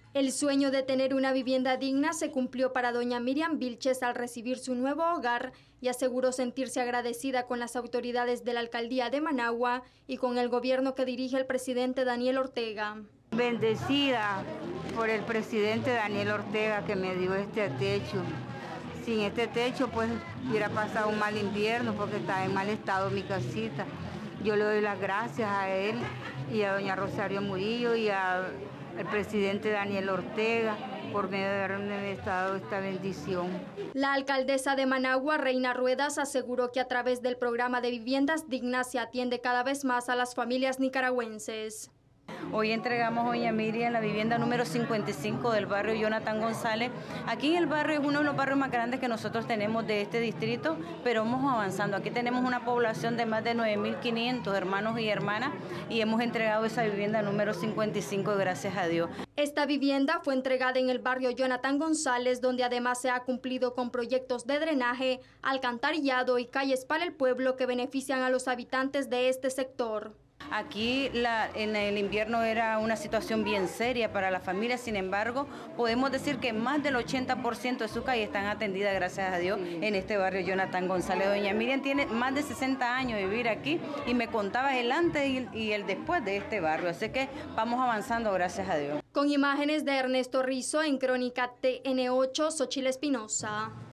El sueño de tener una vivienda digna se cumplió para doña Miriam Vilches al recibir su nuevo hogar y aseguró sentirse agradecida con las autoridades de la alcaldía de Managua y con el gobierno que dirige el presidente Daniel Ortega. Bendecida por el presidente Daniel Ortega que me dio este techo. Sin este techo pues hubiera pasado un mal invierno porque estaba en mal estado mi casita. Yo le doy las gracias a él y a doña Rosario Murillo y al presidente Daniel Ortega por medio de haberme dado esta bendición. La alcaldesa de Managua, Reina Ruedas, aseguró que a través del programa de viviendas dignas se atiende cada vez más a las familias nicaragüenses. Hoy entregamos a doña Miriam la vivienda número 55 del barrio Jonathan González. Aquí en el barrio es uno de los barrios más grandes que nosotros tenemos de este distrito, pero vamos avanzando. Aquí tenemos una población de más de 9.500 hermanos y hermanas y hemos entregado esa vivienda número 55, gracias a Dios. Esta vivienda fue entregada en el barrio Jonathan González, donde además se ha cumplido con proyectos de drenaje, alcantarillado y calles para el pueblo que benefician a los habitantes de este sector. Aquí en el invierno era una situación bien seria para la familia, sin embargo, podemos decir que más del 80% de sus calles están atendidas, gracias a Dios, en este barrio Jonathan González. Doña Miriam tiene más de 60 años de vivir aquí y me contaba el antes y el después de este barrio, así que vamos avanzando, gracias a Dios. Con imágenes de Ernesto Rizo, en Crónica TN8, Xochitl Espinosa.